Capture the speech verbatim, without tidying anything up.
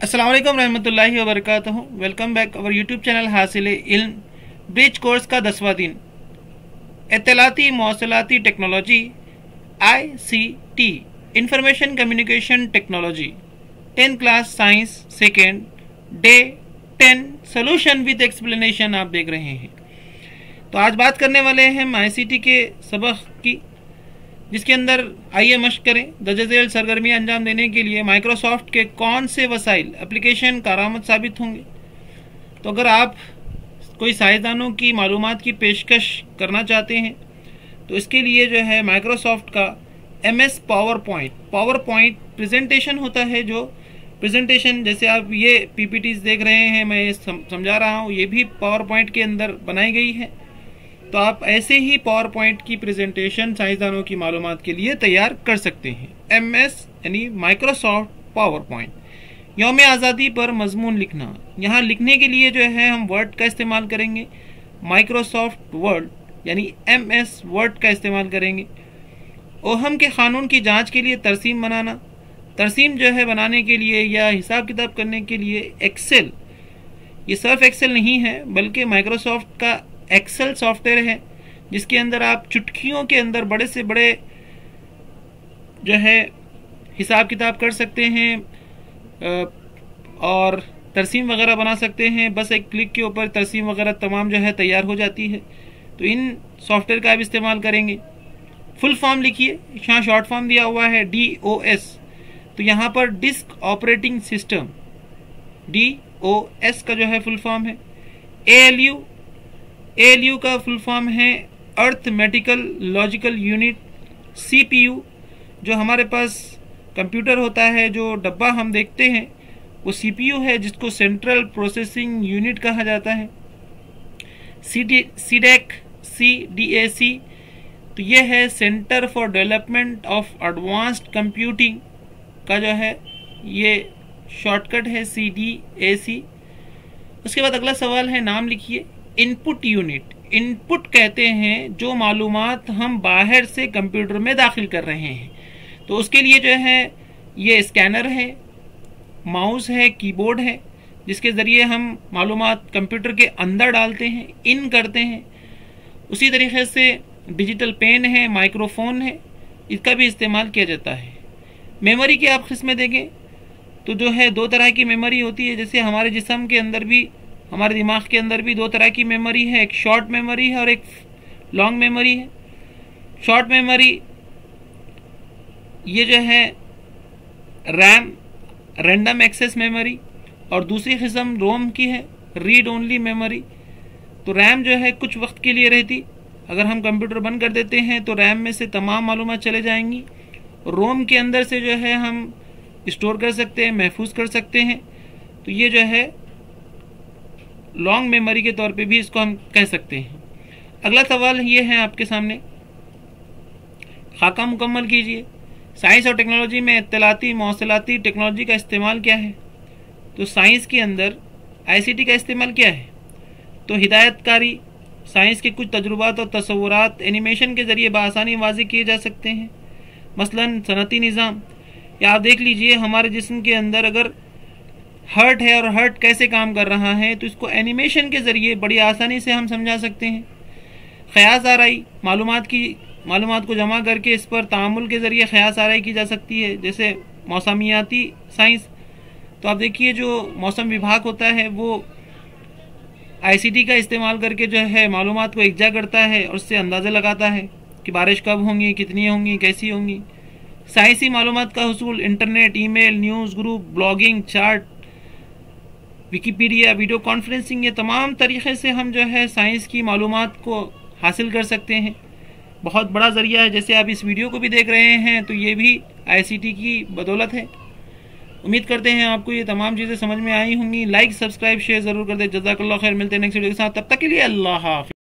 अस्सलाम वालेकुम रहमतुल्लाहि व बरकातहू। Welcome back our YouTube channel Hasil Ilm. Bridge course का दसवां दिन, इत्तलाती मौसलाती technology I C T, information communication technology, tenth class science second, day ten, solution with explanation आप देख रहे हैं। तो आज बात करने वाले हैं हम आई सी टी के सबक की, जिसके अंदर आइए मश्क करें। दर्ज झेल सरगर्मियाँ अंजाम देने के लिए माइक्रोसॉफ्ट के कौन से वसाइल एप्लीकेशन कारआमद साबित होंगे। तो अगर आप कोई साइंसदानों की मालूमात की पेशकश करना चाहते हैं तो इसके लिए जो है माइक्रोसॉफ्ट का M S PowerPoint PowerPoint presentation होता है। जो प्रेजेंटेशन जैसे आप ये पी पी टीज़ देख रहे हैं, मैं ये समझा रहा हूँ, ये भी पावर पॉइंट के अंदर बनाई गई है। तो आप ऐसे ही पावर पॉइंट की प्रेजेंटेशन साइंसदानों की मालूमात के लिए तैयार कर सकते हैं। एम एस यानी माइक्रोसॉफ्ट पावर पॉइंट। यौम आज़ादी पर मजमून लिखना, यहाँ लिखने के लिए जो है हम वर्ड का इस्तेमाल करेंगे, माइक्रोसॉफ्ट वर्ड यानी एम एस वर्ड का इस्तेमाल करेंगे। ओहम के क़ानून की जांच के लिए तरसीम बनाना, तरसीम जो है बनाने के लिए या हिसाब किताब करने के लिए एक्सेल, ये सिर्फ एक्सेल नहीं है बल्कि माइक्रोसॉफ्ट का एक्सेल सॉफ्टवेयर है, जिसके अंदर आप चुटकियों के अंदर बड़े से बड़े जो है हिसाब किताब कर सकते हैं और तरसीम वगैरह बना सकते हैं। बस एक क्लिक के ऊपर तरसीम वगैरह तमाम जो है तैयार हो जाती है। तो इन सॉफ्टवेयर का आप इस्तेमाल करेंगे। फुल फॉर्म लिखिए, यहाँ शॉर्ट फॉर्म दिया हुआ है डी ओ एस। तो यहाँ पर disk operating system, D O S का जो है फुल फॉर्म है। A L U, A L U का फुल फॉर्म है arithmetical logical unit. C P U, जो हमारे पास कंप्यूटर होता है, जो डब्बा हम देखते हैं, वो सी पी यू है, जिसको सेंट्रल प्रोसेसिंग यूनिट कहा जाता है। C D C DAC, C D A C, तो ये है centre for development of advanced computing का जो है ये शॉर्टकट है, सी डी ए सी। उसके बाद अगला सवाल है, नाम लिखिए। इनपुट यूनिट, इनपुट कहते हैं जो मालूमात हम बाहर से कंप्यूटर में दाखिल कर रहे हैं। तो उसके लिए जो है ये स्कैनर है, माउस है, कीबोर्ड है, जिसके ज़रिए हम मालूमात कंप्यूटर के अंदर डालते हैं, इन करते हैं। उसी तरीके से डिजिटल पेन है, माइक्रोफोन है, इसका भी इस्तेमाल किया जाता है। मेमोरी की आप किस्में देखें तो जो है दो तरह की मेमोरी होती है। जैसे हमारे जिस्म के अंदर भी, हमारे दिमाग के अंदर भी दो तरह की मेमोरी है, एक शॉर्ट मेमोरी है और एक लॉन्ग मेमोरी है। शॉर्ट मेमोरी ये जो है रैम, रैंडम एक्सेस मेमोरी, और दूसरी किस्म रोम की है, रीड ओनली मेमोरी। तो रैम जो है कुछ वक्त के लिए रहती, अगर हम कंप्यूटर बंद कर देते हैं तो रैम में से तमाम मालूमात चले जाएंगी। रोम के अंदर से जो है हम स्टोर कर सकते हैं, महफूज कर सकते हैं। तो ये जो है लॉन्ग मेमोरी के तौर पे भी इसको हम कह सकते हैं। अगला सवाल ये है आपके सामने, खाका मुकम्मल कीजिए। साइंस और टेक्नोलॉजी में इत्तलाती मौसलाती टेक्नोलॉजी का इस्तेमाल क्या है। तो साइंस के अंदर आई सी टी का इस्तेमाल क्या है। तो हिदायतकारी, साइंस के कुछ तजुर्बात और तस्वुरात एनिमेशन के ज़रिए बआसानी वाज़ेह किए जा सकते हैं। मसलन सनती निज़ाम, या आप देख लीजिए हमारे जिस्म के अंदर अगर हर्ट है और हर्ट कैसे काम कर रहा है, तो इसको एनिमेशन के ज़रिए बड़ी आसानी से हम समझा सकते हैं। क़यास आराई, मालूमात की मालूमात को जमा करके इस पर तामुल के ज़रिए क़यास आराई की जा सकती है। जैसे मौसमियाती साइंस, तो आप देखिए जो मौसम विभाग होता है वो आई सी टी का इस्तेमाल करके जो है मालूमात को इकजा करता है और उससे अंदाज़ा लगाता है कि बारिश कब होंगी, कितनी होंगी, कैसी होंगी। साइंसी मालूमात का हुसूल internet, email, news group, blogging, chart, Wikipedia, video conferencing, ये तमाम तरीक़े से हम जो है साइंस की मालूमात को हासिल कर सकते हैं। बहुत बड़ा ज़रिया है। जैसे आप इस वीडियो को भी देख रहे हैं तो ये भी आई सी टी की बदौलत है। उम्मीद करते हैं आपको ये तमाम चीज़ें समझ में आई होंगी। लाइक, सब्सक्राइब, शेयर ज़रूर कर दें। जज़ाकल्लाह खैर। मिलते हैं नेक्स्ट वीडियो के साथ, तब तक के लिए अल्लाह हाफ़िज़।